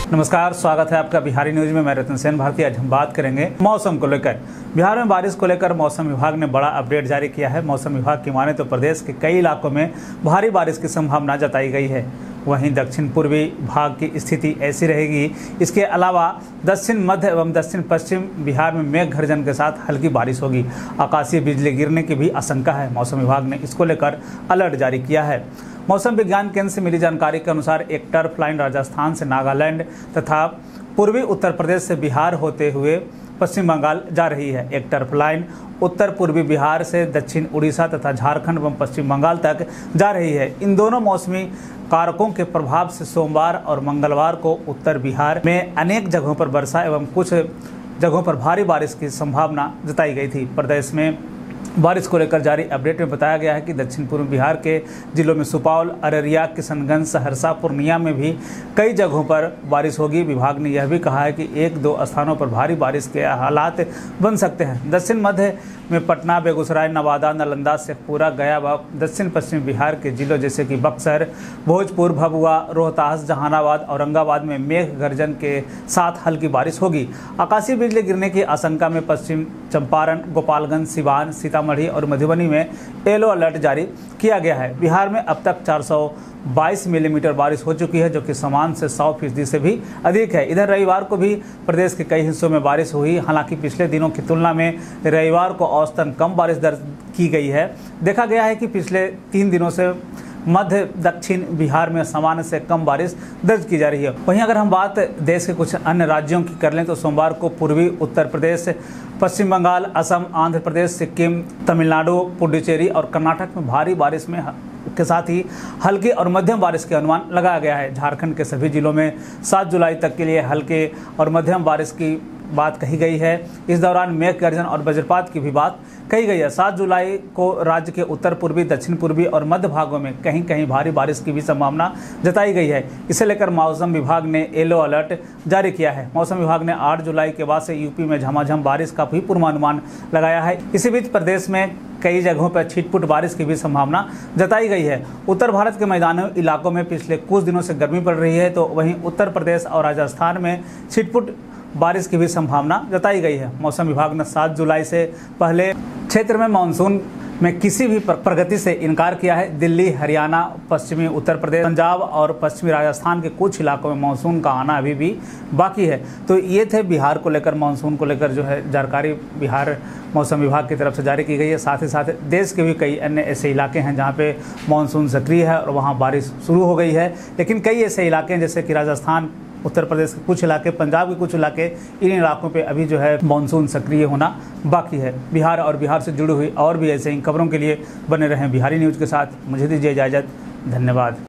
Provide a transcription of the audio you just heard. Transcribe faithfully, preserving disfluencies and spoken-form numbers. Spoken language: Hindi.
नमस्कार, स्वागत है आपका बिहारी न्यूज में। मैं रतन सेन भारती। आज हम बात करेंगे मौसम को लेकर। बिहार में बारिश को लेकर मौसम विभाग ने बड़ा अपडेट जारी किया है। मौसम विभाग की माने तो प्रदेश के कई इलाकों में भारी बारिश की संभावना जताई गई है। वहीं दक्षिण पूर्वी भाग की स्थिति ऐसी रहेगी। इसके अलावा दक्षिण मध्य एवं दक्षिण पश्चिम बिहार में मेघ गर्जन के साथ हल्की बारिश होगी। आकाशीय बिजली गिरने की भी आशंका है। मौसम विभाग ने इसको लेकर अलर्ट जारी किया है। मौसम विज्ञान केंद्र से मिली जानकारी के अनुसार एक टर्फ लाइन राजस्थान से नागालैंड तथा पूर्वी उत्तर प्रदेश से बिहार होते हुए पश्चिम बंगाल जा रही है। एक टर्फ लाइन उत्तर पूर्वी बिहार से दक्षिण उड़ीसा तथा झारखंड एवं पश्चिम बंगाल तक जा रही है। इन दोनों मौसमी कारकों के प्रभाव से सोमवार और मंगलवार को उत्तर बिहार में अनेक जगहों पर वर्षा एवं कुछ जगहों पर भारी बारिश की संभावना जताई गई थी। प्रदेश में बारिश को लेकर जारी अपडेट में बताया गया है कि दक्षिण पूर्व बिहार के जिलों में सुपौल, अररिया, किशनगंज, सहरसा, पूर्णिया में भी कई जगहों पर बारिश होगी। विभाग ने यह भी कहा है कि एक दो स्थानों पर भारी बारिश के हालात बन सकते हैं। दक्षिण मध्य में पटना, बेगूसराय, नवादा, नालंदा, शेखपुरा, गया व दक्षिण पश्चिम बिहार के जिलों जैसे कि बक्सर, भोजपुर, भभुआ, रोहतास, जहानाबाद, औरंगाबाद में मेघ गर्जन के साथ हल्की बारिश होगी। आकाशीय बिजली गिरने की आशंका में पश्चिम चंपारण, गोपालगंज, सिवान, सीतामढ़ी और मधुबनी में येलो अलर्ट जारी किया गया है। बिहार में अब तक चार सौ बाईस मिलीमीटर बारिश हो चुकी है, जो कि समान से सौ फीसदी से भी अधिक है। इधर रविवार को भी प्रदेश के कई हिस्सों में बारिश हुई। हालांकि पिछले दिनों की तुलना में रविवार को औसतन कम बारिश दर्ज की गई है। देखा गया है कि पिछले तीन दिनों से मध्य दक्षिण बिहार में सामान्य से कम बारिश दर्ज की जा रही है। वहीं अगर हम बात देश के कुछ अन्य राज्यों की कर लें तो सोमवार को पूर्वी उत्तर प्रदेश, पश्चिम बंगाल, असम, आंध्र प्रदेश, सिक्किम, तमिलनाडु, पुडुचेरी और कर्नाटक में भारी बारिश में के साथ ही हल्की और मध्यम बारिश के अनुमान लगाया गया है। झारखंड के सभी जिलों में सात जुलाई तक के लिए हल्के और मध्यम बारिश की बात कही गई है। इस दौरान मेघ गर्जन और वज्रपात की भी बात कही गई है। सात जुलाई को राज्य के उत्तर पूर्वी, दक्षिण पूर्वी और मध्य भागों में कहीं कहीं भारी बारिश की भी संभावना जताई गई है। इसे लेकर मौसम विभाग ने येलो अलर्ट जारी किया है। मौसम विभाग ने आठ जुलाई के बाद से यूपी में झमाझम बारिश का भी पूर्वानुमान लगाया है। इसी बीच प्रदेश में कई जगहों पर छिटपुट बारिश की भी संभावना जताई गई है। उत्तर भारत के मैदानी इलाकों में पिछले कुछ दिनों से गर्मी पड़ रही है, तो वहीं उत्तर प्रदेश और राजस्थान में छिटपुट बारिश की भी संभावना जताई गई है। मौसम विभाग ने सात जुलाई से पहले क्षेत्र में मानसून में किसी भी प्रगति से इनकार किया है। दिल्ली, हरियाणा, पश्चिमी उत्तर प्रदेश, पंजाब और पश्चिमी राजस्थान के कुछ इलाकों में मानसून का आना अभी भी बाकी है। तो ये थे बिहार को लेकर, मानसून को लेकर जो है जानकारी बिहार मौसम विभाग की तरफ से जारी की गई है। साथ ही साथ देश के भी कई अन्य ऐसे इलाके हैं जहाँ पे मानसून सक्रिय है और वहाँ बारिश शुरू हो गई है। लेकिन कई ऐसे इलाके हैं जैसे कि राजस्थान, उत्तर प्रदेश के कुछ इलाके, पंजाब के कुछ इलाके, इन इलाकों पे अभी जो है मानसून सक्रिय होना बाकी है। बिहार और बिहार से जुड़ी हुई और भी ऐसे ही खबरों के लिए बने रहें बिहारी न्यूज़ के साथ। मुझे दीजिए इजाज़त। धन्यवाद।